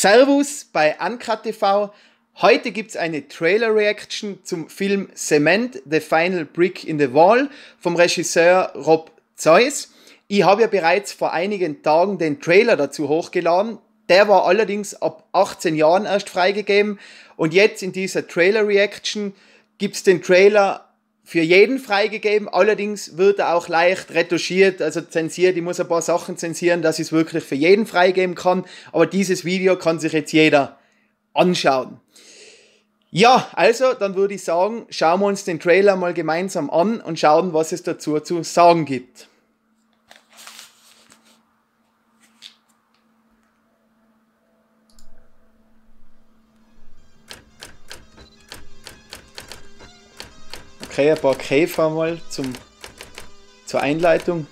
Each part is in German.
Servus bei Uncut TV. Heute gibt es eine Trailer-Reaction zum Film Cement, The Final Brick in the Wall vom Regisseur Rob Zois. Ich habe ja bereits vor einigen Tagen den Trailer dazu hochgeladen. Der war allerdings ab 18 Jahren erst freigegeben. Und jetzt in dieser Trailer-Reaction gibt es den Trailer für jeden freigegeben. Allerdings wird er auch leicht retuschiert, also zensiert. Ich muss ein paar Sachen zensieren, dass ich es wirklich für jeden freigeben kann. Aber dieses Video kann sich jetzt jeder anschauen. Ja, also dann würde ich sagen, schauen wir uns den Trailer mal gemeinsam an und schauen, was es dazu zu sagen gibt. Okay, ein paar Käfer mal zur Einleitung.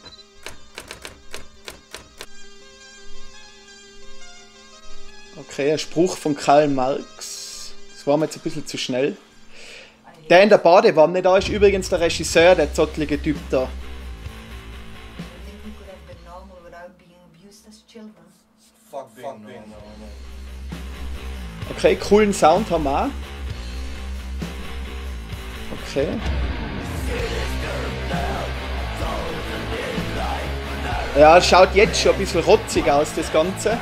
Okay, ein Spruch von Karl Marx. Das war mir jetzt ein bisschen zu schnell. Der in der Badewanne da ist übrigens der Regisseur, der zottlige Typ da. Okay, coolen Sound haben wir auch. Okay. Ja, schaut jetzt schon ein bisschen rotzig aus, das Ganze.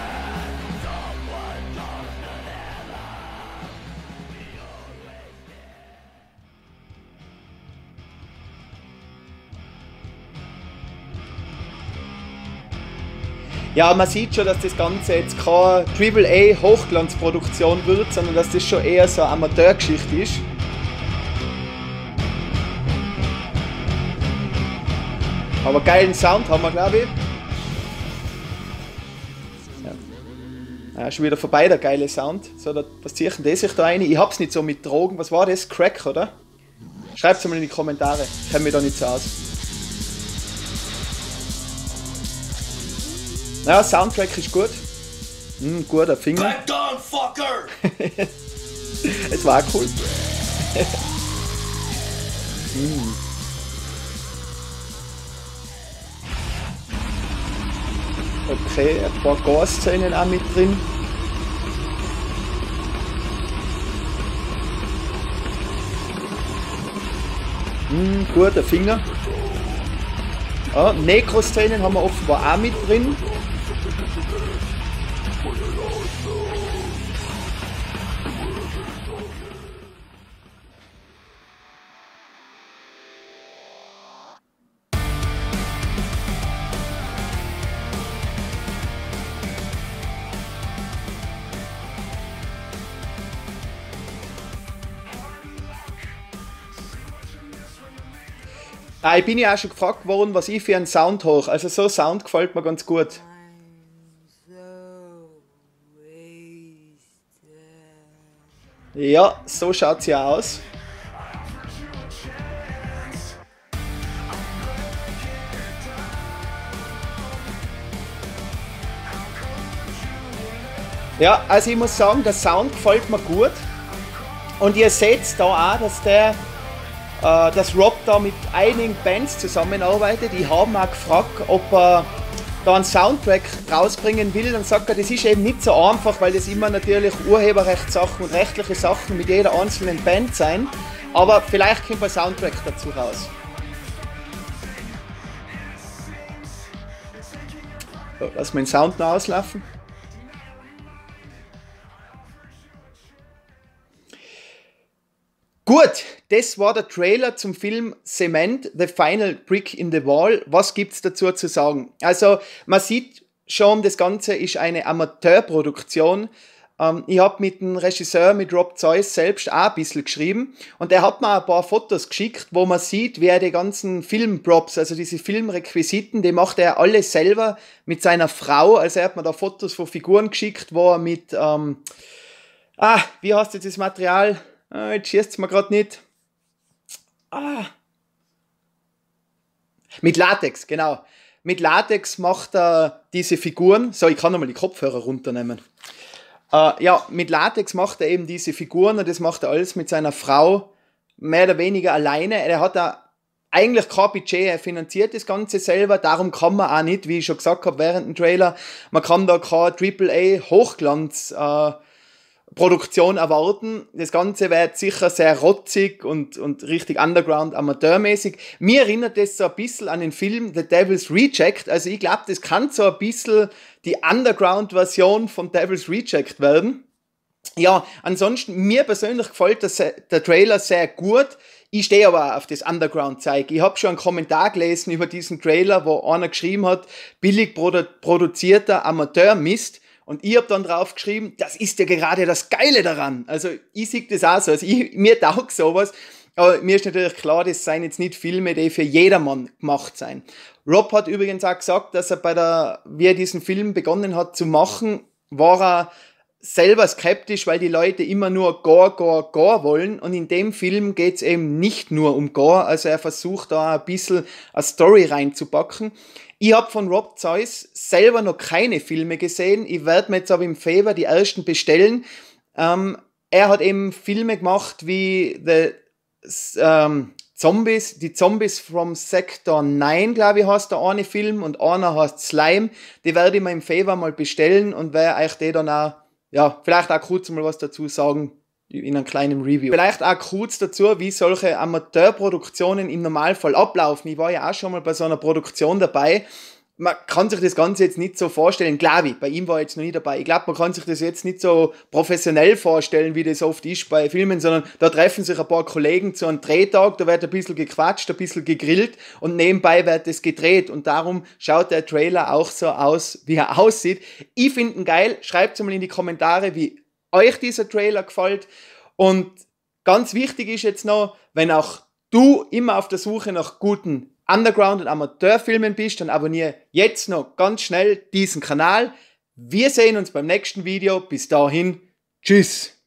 Ja, man sieht schon, dass das Ganze jetzt keine AAA Hochglanzproduktion wird, sondern dass das schon eher so eine Amateurgeschichte ist. Aber geilen Sound haben wir, glaube ich. Ja, schon wieder vorbei, der geile Sound. So, was ziehe ich denn das sich da rein? Ich hab's nicht so mit Drogen. Was war das? Crack, oder? Schreibt's mal in die Kommentare. Ich kenne mich da nicht so aus. Ja, Soundtrack ist gut. Guter Finger. Back down, fucker! Es war auch cool. Okay, ein paar Gore-Szenen auch mit drin. Guter Finger. Ja, Nekro-Szenen haben wir offenbar auch mit drin. Ich bin ja auch schon gefragt worden, was ich für einen Sound hoch. Also so Sound gefällt mir ganz gut. Ja, so schaut sie ja aus. Ja, also ich muss sagen, der Sound gefällt mir gut. Und ihr seht da auch, dass Rob da mit einigen Bands zusammenarbeitet. Die haben auch gefragt, ob er da einen Soundtrack rausbringen will. Dann sagt er, das ist eben nicht so einfach, weil das immer natürlich Urheberrechtssachen und rechtliche Sachen mit jeder einzelnen Band sein. Aber vielleicht kommt ein Soundtrack dazu raus. So, lass mal den Sound noch auslaufen. Gut, das war der Trailer zum Film Cement, The Final Brick in the Wall. Was gibt es dazu zu sagen? Also, man sieht schon, das Ganze ist eine Amateurproduktion. Ich habe mit dem Regisseur, mit Rob Zois selbst auch ein bisschen geschrieben. Und er hat mir ein paar Fotos geschickt, wo man sieht, wie er die ganzen Filmprops, also diese Filmrequisiten, die macht er alle selber mit seiner Frau. Also er hat mir da Fotos von Figuren geschickt, wo er mit, wie heißt jetzt das Material? Jetzt schießt es mir gerade nicht. Mit Latex, genau. Mit Latex macht er diese Figuren. So, ich kann nochmal die Kopfhörer runternehmen. Ja, mit Latex macht er eben diese Figuren und das macht er alles mit seiner Frau mehr oder weniger alleine. Er hat da eigentlich kein Budget, er finanziert das Ganze selber, darum kann man auch nicht, wie ich schon gesagt habe während dem Trailer, man kann da keine AAA-Hochglanz Produktion erwarten. Das Ganze wird sicher sehr rotzig und richtig underground, amateurmäßig. Mir erinnert das so ein bisschen an den Film The Devil's Reject. Also ich glaube, das kann so ein bisschen die Underground-Version von Devil's Reject werden. Ja, ansonsten, mir persönlich gefällt der Trailer sehr gut. Ich stehe aber auf das Underground-Zeug. Ich habe schon einen Kommentar gelesen über diesen Trailer, wo einer geschrieben hat, billig produzierter Amateurmist. Und ich habe dann drauf geschrieben, das ist ja gerade das Geile daran. Also ich sehe das auch so. Also mir taugt sowas. Aber mir ist natürlich klar, das seien jetzt nicht Filme, die für jedermann gemacht sein. Rob hat übrigens auch gesagt, dass er wie er diesen Film begonnen hat zu machen, war er selber skeptisch, weil die Leute immer nur Gore wollen, und in dem Film geht's eben nicht nur um Gore, also er versucht da ein bisschen eine Story reinzupacken. Ich habe von Rob Zois selber noch keine Filme gesehen, ich werde mir jetzt aber im Februar die ersten bestellen. Er hat eben Filme gemacht wie die Zombies from Sector 9, glaube ich, heißt der eine Film, und einer heißt Slime. Die werde ich mir im Februar mal bestellen und werde euch die dann auch, ja, vielleicht auch kurz mal was dazu sagen in einem kleinen Review. Vielleicht auch kurz dazu, wie solche Amateurproduktionen im Normalfall ablaufen. Ich war ja auch schon mal bei so einer Produktion dabei. Man kann sich das Ganze jetzt nicht so vorstellen, glaube ich, bei ihm war ich jetzt noch nie dabei. Ich glaube, man kann sich das jetzt nicht so professionell vorstellen, wie das oft ist bei Filmen, sondern da treffen sich ein paar Kollegen zu einem Drehtag, da wird ein bisschen gequatscht, ein bisschen gegrillt und nebenbei wird das gedreht, und darum schaut der Trailer auch so aus, wie er aussieht. Ich finde ihn geil, schreibt es mal in die Kommentare, wie euch dieser Trailer gefällt, und ganz wichtig ist jetzt noch, wenn auch du immer auf der Suche nach guten Underground- und Amateurfilmen bist, dann abonniere jetzt noch ganz schnell diesen Kanal. Wir sehen uns beim nächsten Video. Bis dahin, tschüss.